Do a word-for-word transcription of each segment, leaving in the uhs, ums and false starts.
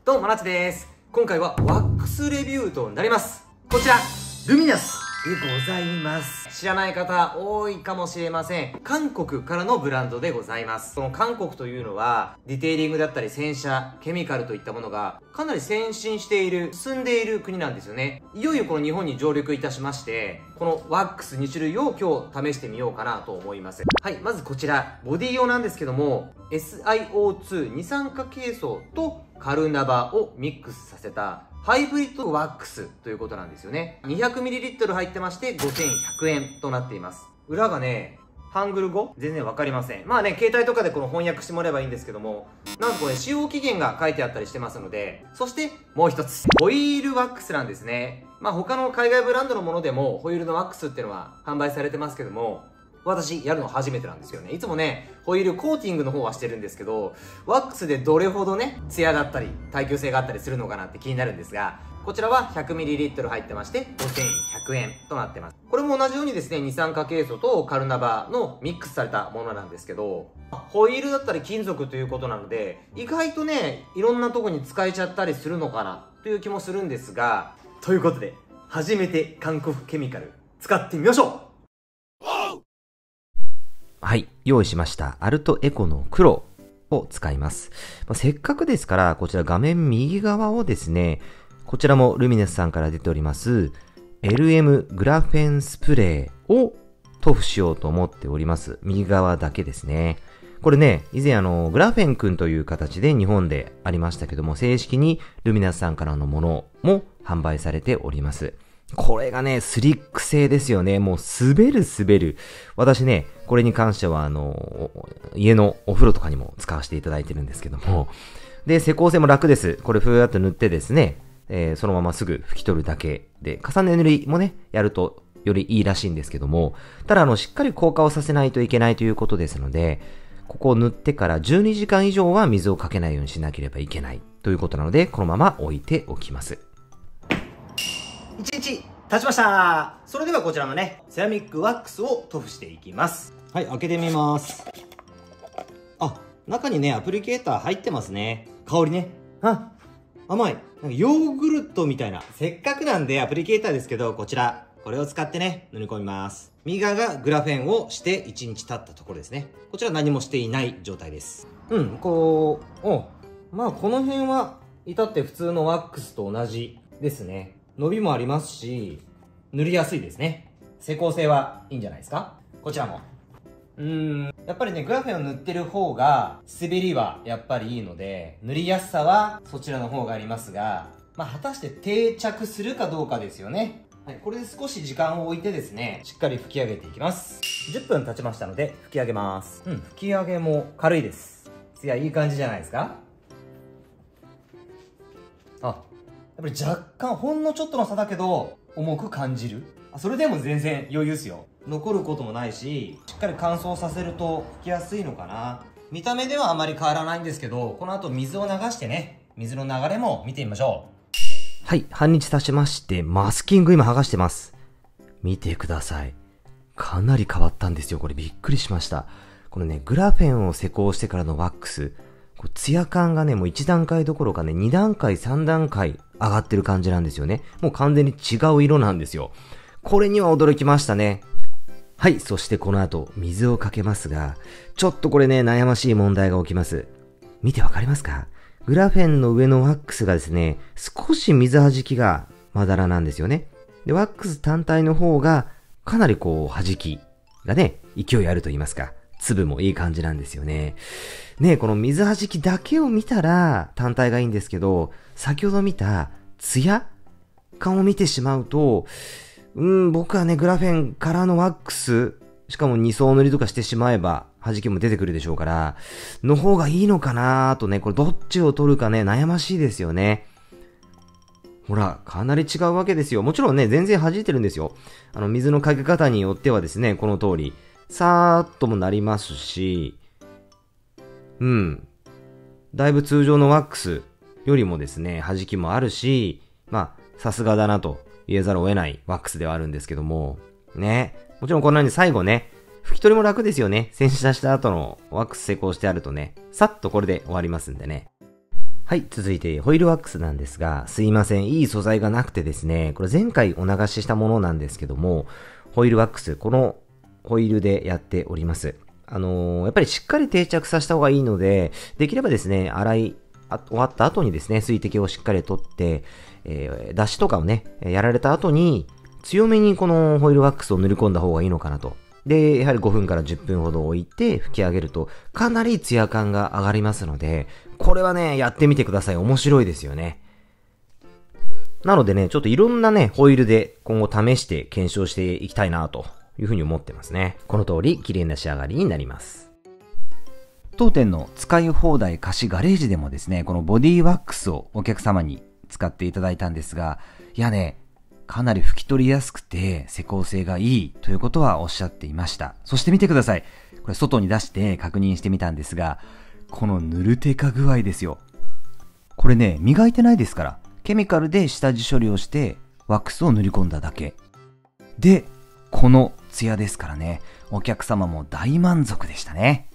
どうも、なつです。今回はワックスレビューとなります。こちら、ルミナスでございます。知らない方多いかもしれません。韓国からのブランドでございます。その韓国というのは、ディテーリングだったり洗車、ケミカルといったものがかなり先進している、進んでいる国なんですよね。いよいよこの日本に上陸いたしまして、このワックスに種類を今日試してみようかなと思います。はい、まずこちら、ボディ用なんですけども、エスアイオーツー 二酸化ケイ素とカルナバをミックスさせたハイブリッドワックスということなんですよね。にひゃくミリリットル 入ってましてごせんひゃくえんとなっています。裏がね、ハングル語全然わかりません。まあね、携帯とかでこの翻訳してもらえばいいんですけども、なんとこれ使用期限が書いてあったりしてますので、そしてもう一つ、ホイールワックスなんですね。まあ他の海外ブランドのものでもホイールのワックスっていうのは販売されてますけども、私やるの初めてなんですよね。いつもね、ホイールコーティングの方はしてるんですけど、ワックスでどれほどね、ツヤだったり、耐久性があったりするのかなって気になるんですが、こちらは ひゃくミリリットル 入ってましてごせんひゃくえんとなってます。これも同じようにですね、二酸化ケイ素とカルナバのミックスされたものなんですけど、ホイールだったり金属ということなので、意外とね、いろんなとこに使えちゃったりするのかなという気もするんですが、ということで、初めて韓国ケミカル使ってみましょう。 はい。用意しました。アルトエコの黒を使います。まあ、せっかくですから、こちら画面右側をですね、こちらもルミネスさんから出ております、エルエム グラフェンスプレーを塗布しようと思っております。右側だけですね。これね、以前あの、グラフェン君という形で日本でありましたけども、正式にルミナスさんからのものも販売されております。これがね、スリック製ですよね。もう滑る滑る。私ね、これに関してはあの、家のお風呂とかにも使わせていただいてるんですけども。で、施工性も楽です。これふーっと塗ってですね、えー、そのまますぐ拭き取るだけで、重ね塗りもね、やるとよりいいらしいんですけども、ただあの、しっかり硬化をさせないといけないということですので、ここを塗ってからじゅうにじかん以上は水をかけないようにしなければいけないということなので、このまま置いておきます。 いちにち経ちました。それではこちらのね、セラミックワックスを塗布していきます。はい、開けてみます。あ、中にね、アプリケーター入ってますね。香りね。あ、甘い。なんかヨーグルトみたいな。せっかくなんでアプリケーターですけど、こちら、これを使ってね、塗り込みます。右側がグラフェンをしていちにち経ったところですね。こちら何もしていない状態です。うん、こう、お、まあこの辺は、至って普通のワックスと同じですね。伸びもありますし、塗りやすいですね。施工性はいいんじゃないですか。こちらも。うーん、やっぱりね、グラフェンを塗ってる方が、滑りはやっぱりいいので、塗りやすさはそちらの方がありますが、まあ、果たして定着するかどうかですよね。はい、これで少し時間を置いてですね、しっかり拭き上げていきます。じゅっぷん経ちましたので、拭き上げます。うん、拭き上げも軽いです。いや、いい感じじゃないですか。あ、やっぱり若干、ほんのちょっとの差だけど、重く感じる。あ、それでも全然余裕ですよ。残ることもないし、しっかり乾燥させると拭きやすいのかな。見た目ではあまり変わらないんですけど、この後水を流してね、水の流れも見てみましょう。 はい、半日経ちまして、マスキング今剥がしてます。見てください。かなり変わったんですよ。これびっくりしました。このね、グラフェンを施工してからのワックス、こうツヤ感がね、もういち段階どころかね、に段階、さん段階上がってる感じなんですよね。もう完全に違う色なんですよ。これには驚きましたね。はい、そしてこの後、水をかけますが、ちょっとこれね、悩ましい問題が起きます。見てわかりますか？グラフェンの上のワックスがですね、少し水弾きがまだらなんですよね。で、ワックス単体の方が、かなりこう、弾きがね、勢いあると言いますか、粒もいい感じなんですよね。ね、この水弾きだけを見たら単体がいいんですけど、先ほど見たツヤ感を見てしまうと、うーん、僕はね、グラフェンからのワックス、しかもに層塗りとかしてしまえば、弾きも出てくるでしょうから、の方がいいのかなーとね、これどっちを取るかね、悩ましいですよね。ほら、かなり違うわけですよ。もちろんね、全然弾いてるんですよ。あの、水のかけ方によってはですね、この通り、さーっともなりますし、うん。だいぶ通常のワックスよりもですね、弾きもあるし、まあ、さすがだなと言えざるを得ないワックスではあるんですけども、ね。もちろんこんなに最後ね、拭き取りも楽ですよね。洗車した後のワックス施工してあるとね、さっとこれで終わりますんでね。 はい、続いてホイールワックスなんですが、すいません、いい素材がなくてですね、これ前回お流ししたものなんですけども、ホイールワックス、このホイールでやっております。あのー、やっぱりしっかり定着させた方がいいので、できればですね、洗い終わった後にですね、水滴をしっかり取って、えー、出汁とかをね、やられた後に、強めにこのホイールワックスを塗り込んだ方がいいのかなと。で、やはりごふんからじゅっぷんほど置いて拭き上げると、かなりツヤ感が上がりますので、これはね、やってみてください。面白いですよね。なのでね、ちょっといろんなね、ホイールで今後試して検証していきたいなというふうに思ってますね。この通り、綺麗な仕上がりになります。 当店の使い放題貸しガレージでもですね、このボディワックスをお客様に使っていただいたんですが、いやね、かなり拭き取りやすくて施工性がいいということはおっしゃっていました。そして見てください。これ外に出して確認してみたんですが、このぬるテカ具合ですよ。これね、磨いてないですから、ケミカルで下地処理をしてワックスを塗り込んだだけ。で、このツヤですからね、お客様も大満足でしたね。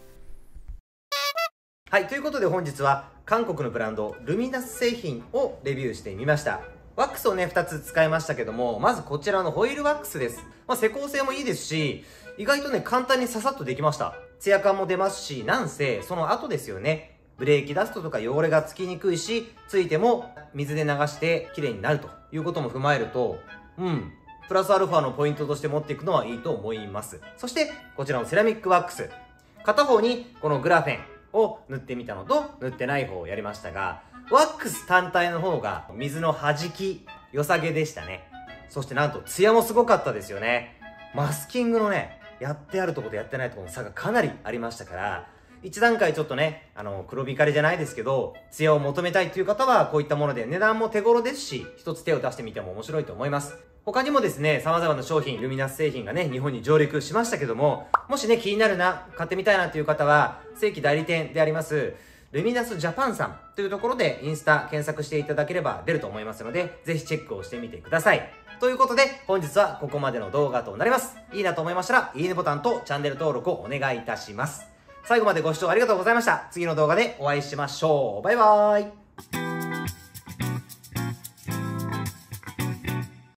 はい、ということで本日は韓国のブランドルミナス製品をレビューしてみました。ワックスをね、ふたつ使いましたけども、まずこちらのホイールワックスです。まあ、施工性もいいですし、意外とね、簡単にささっとできました。ツヤ感も出ますし、なんせ、その後ですよね。ブレーキダストとか汚れがつきにくいし、ついても水で流して綺麗になるということも踏まえると、うん、プラスアルファのポイントとして持っていくのはいいと思います。そして、こちらのセラミックワックス。片方にこのグラフェンを塗ってみたのと、塗ってない方をやりましたが、ワックス単体の方が水の弾き、良さげでしたね。そしてなんとツヤもすごかったですよね。マスキングのね、やってあるところとやってないところの差がかなりありましたから、一段階ちょっとね、あの、黒光りじゃないですけど、ツヤを求めたいという方はこういったもので値段も手頃ですし、一つ手を出してみても面白いと思います。他にもですね、様々な商品、ルミナス製品がね、日本に上陸しましたけども、もしね、気になるな、買ってみたいなという方は、正規代理店であります、ルミナスジャパンさんというところでインスタ検索していただければ出ると思いますので、ぜひチェックをしてみてください。ということで、本日はここまでの動画となります。いいなと思いましたら、いいねボタンとチャンネル登録をお願いいたします。最後までご視聴ありがとうございました。次の動画でお会いしましょう。バイバーイ。